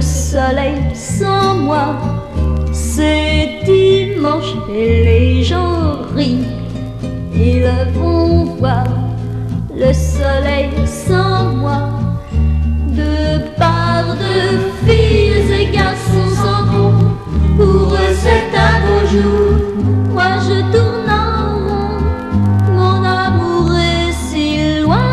le soleil sans moi. C'est dimanche et les gens rient. Ils vont voir le soleil sans moi. De part de filles et garçons s'en vont. Pour eux c'est un beau jour. Moi je tourne en rond. Mon amour est si loin.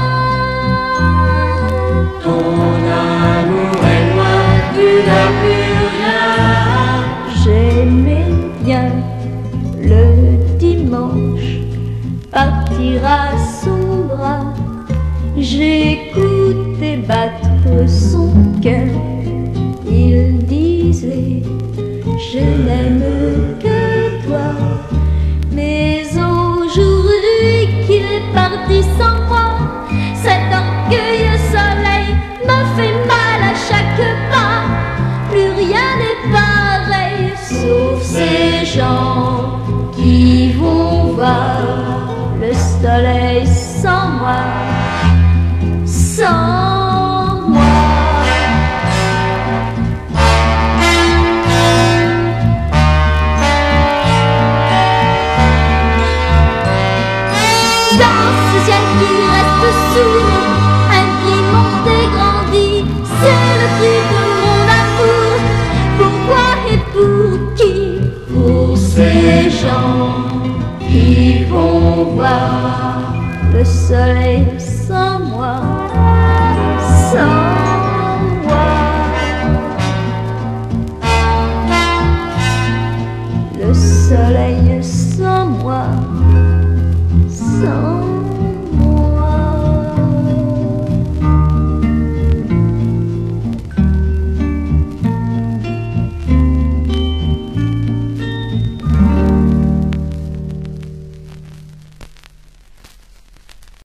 Ton amour est loin, tu n'as plus rien. J'aimais bien le dimanche partir à son bras. J'écoutais battre son cœur. Il disait je n'aime que toi. Mais aujourd'hui qu'il est parti sans moi, cet orgueilleux soleil me fait mal à chaque pas. Plus rien n'est pareil, sauf ces gens qui vont voir le soleil sans moi. Sans moi. Dans ce ciel qui reste sourd, un cri monte et grandit. C'est le cri de mon amour. Pourquoi et pour qui? Pour ces gens qui vont voir le soleil sans moi. Sans moi. Le soleil sans moi. Sans